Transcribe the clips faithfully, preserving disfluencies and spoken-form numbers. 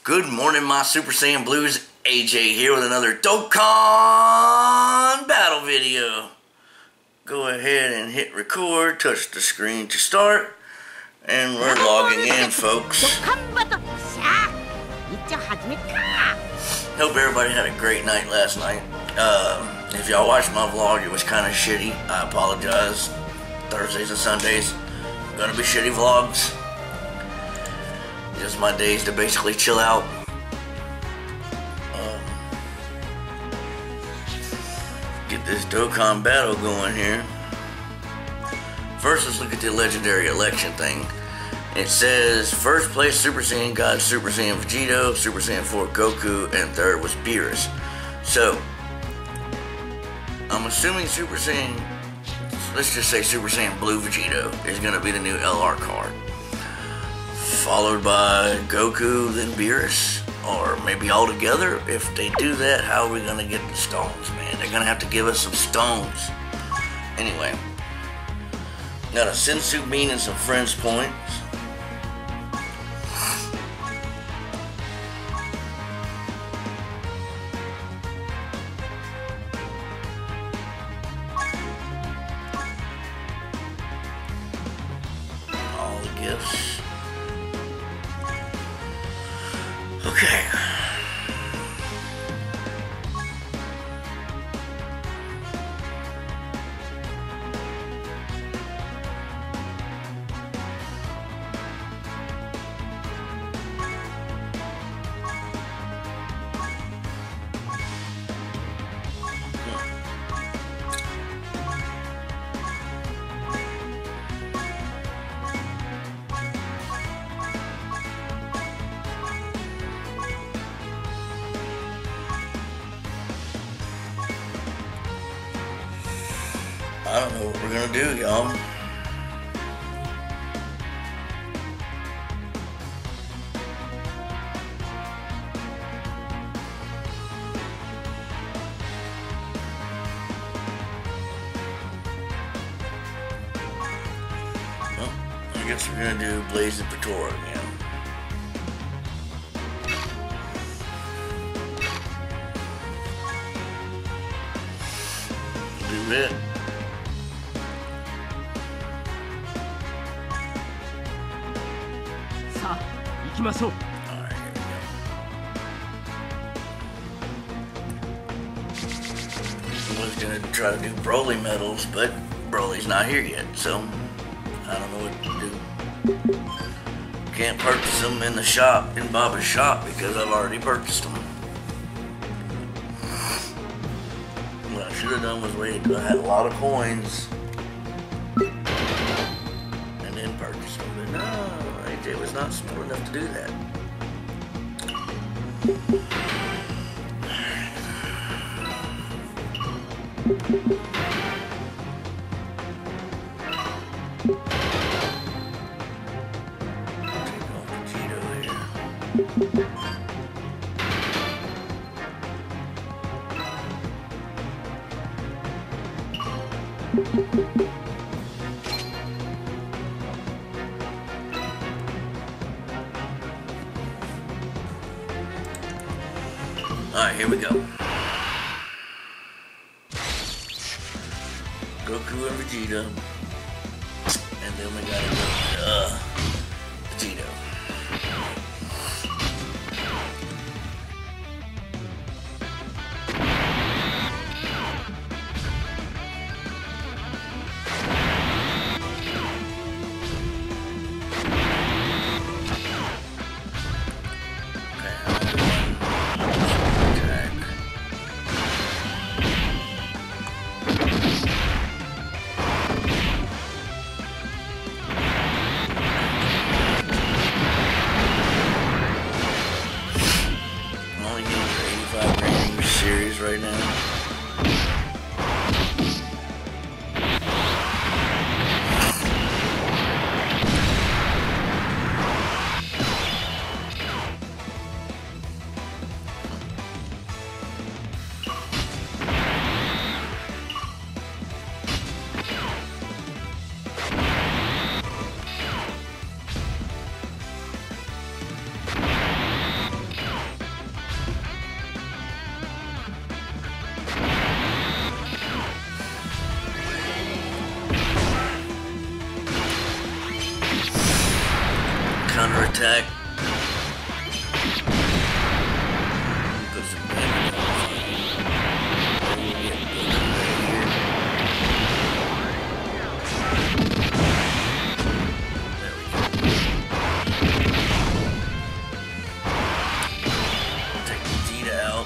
Good morning, my Super Saiyan Blues. A J here with another Dokkan battle video. Go ahead and hit record, touch the screen to start, and we're logging in, folks. Hope everybody had a great night last night. Uh, if y'all watched my vlog, it was kind of shitty. I apologize. Thursdays and Sundays, gonna be shitty vlogs. Just my days to basically chill out. Um, get this Dokkan battle going here. First, let's look at the legendary election thing. It says first place Super Saiyan God, Super Saiyan Vegito, Super Saiyan four Goku, and third was Beerus. So, I'm assuming Super Saiyan, let's just say Super Saiyan Blue Vegito is going to be the new L R card. Followed by Goku, then Beerus, or maybe all together. If they do that, how are we gonna get the stones, man? They're gonna have to give us some stones. Anyway, got a Sensu Bean and some Friends points. All the gifts. Okay. I don't know what we're gonna do, y'all. Well, I guess we're gonna do Blazing Patora again. Do it. Alright, here we go. I was gonna try to do Broly medals, but Broly's not here yet, so I don't know what to do. Can't purchase them in the shop, in Baba's shop, because I've already purchased them. What I should have done was wait until I had a lot of coins and then purchase them, but no. A J was not smart enough to do that. Take off Vegito here. Alright, here we go. Goku and Vegeta. And then we gotta go uh, Vegito. Right now. attack. Put some damage on the fight. Get Goku right here. There we go. Take Vegeta out.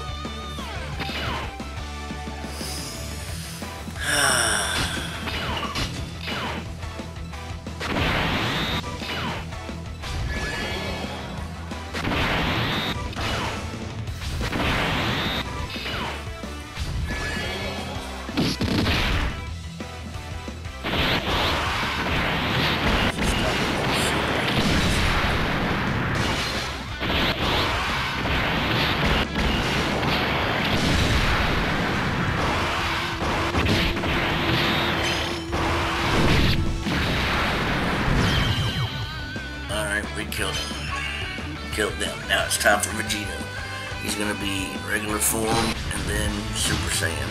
We killed him. Killed them. Now it's time for Vegeta. He's gonna be regular form and then Super Saiyan.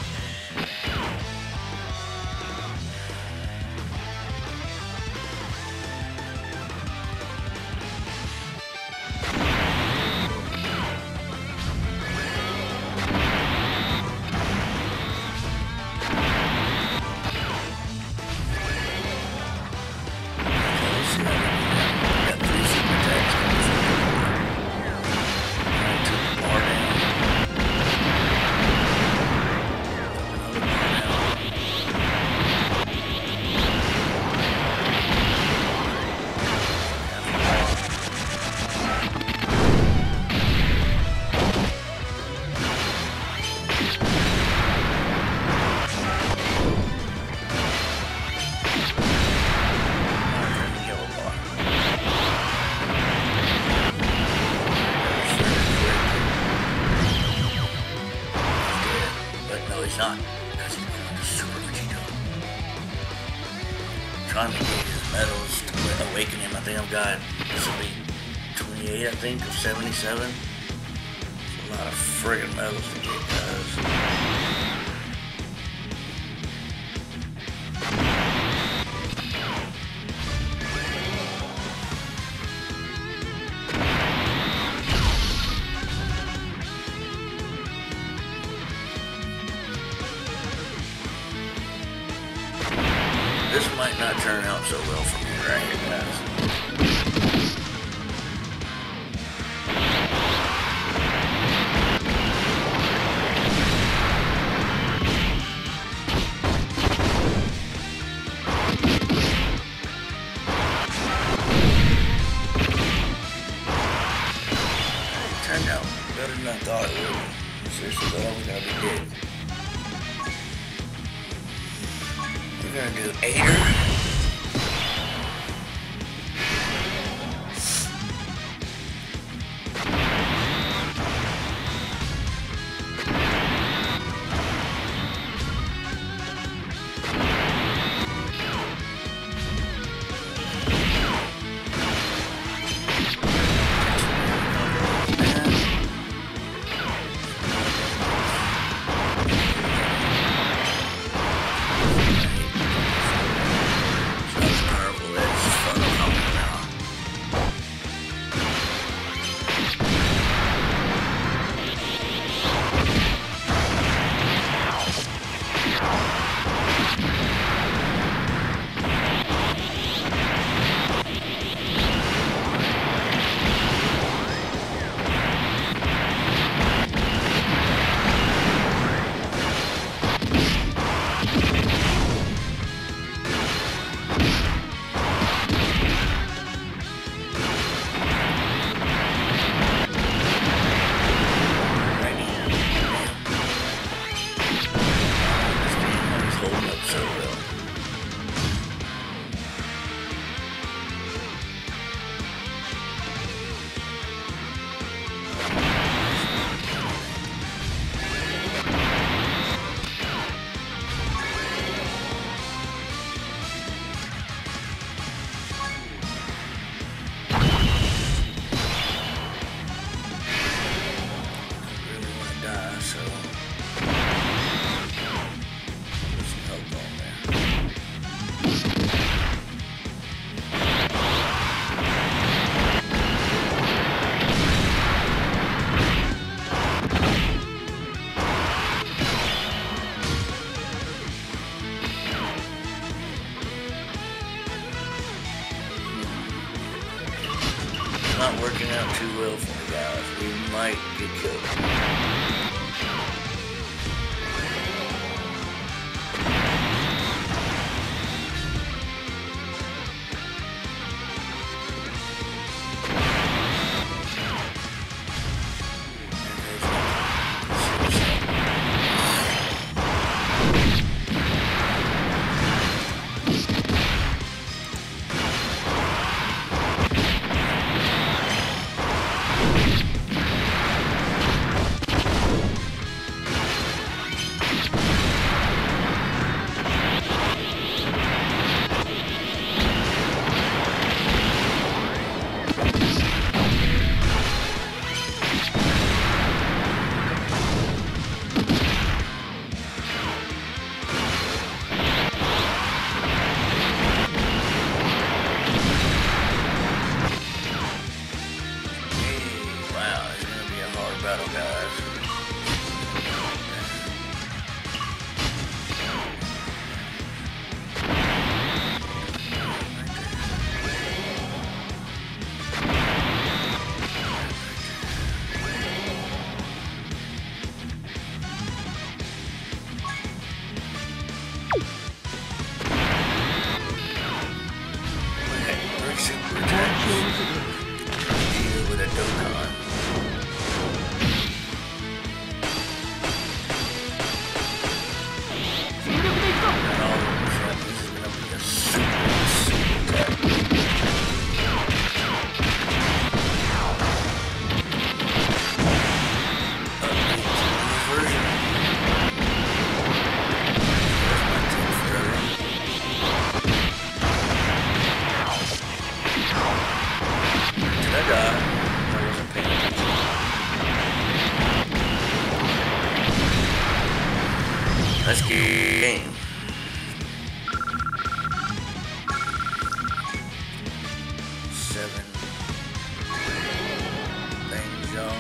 Not, because he's going to Super Vegeta. Trying to get his medals to awaken him. I think I've got, this will be twenty-eight, I think, of seventy-seven. It's a lot of friggin' medals to get, guys. This might not turn out so well for me right here, guys. It turned out better than I thought it would. Seriously, thought I was gonna be dead. We're gonna do Aider. California, guys. We might get killed. Battle, guys. Deal with a Dokkan. Let's get game. Seven things, y'all.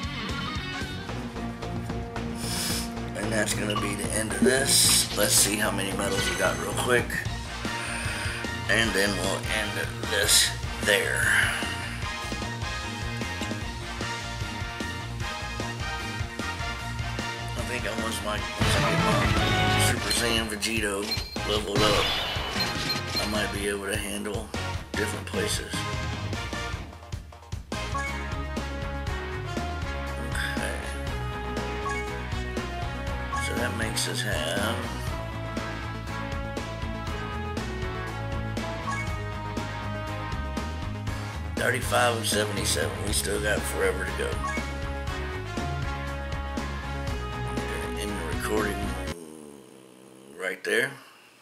And that's gonna be the end of this. Let's see how many medals we got real quick. And then we'll end this there. I think I once my, once I get my Super Saiyan Vegito leveled up, I might be able to handle different places. Okay. So that makes us have thirty-five of seventy-seven. We still got forever to go. Recording right there.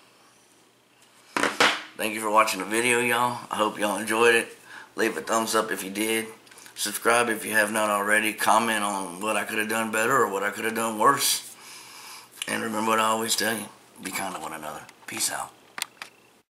Thank you for watching the video, y'all. I hope y'all enjoyed it. Leave a thumbs up if you did. Subscribe if you have not already. Comment on what I could have done better or what I could have done worse. And remember what I always tell you. Be kind to one another. Peace out.